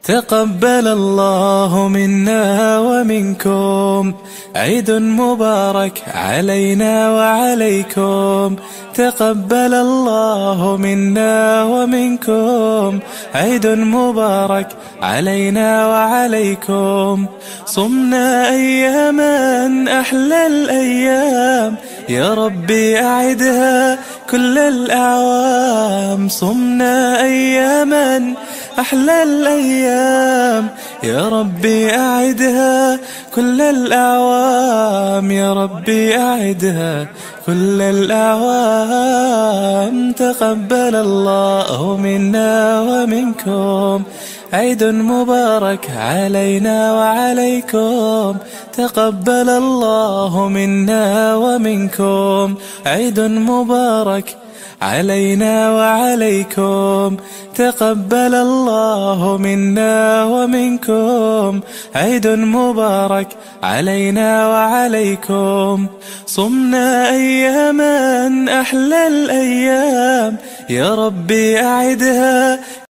تقبل الله منا ومنكم، عيد مبارك علينا وعليكم. تقبل الله منا ومنكم، عيد مبارك علينا وعليكم. صمنا أياما أحلى الأيام، يا ربي أعدها كل الأعوام. صمنا أياما أحلى الأيام، يا ربي أعدها كل الأعوام. يا ربي أعدها كل الأعوام. تقبل الله منا ومنكم، عيد مبارك علينا وعليكم. تقبل الله منا ومنكم، عيد مبارك علينا وعليكم. تقبل الله منا ومنكم، عيد مبارك علينا وعليكم. صمنا أياما أحلى الأيام، يا ربي أعدها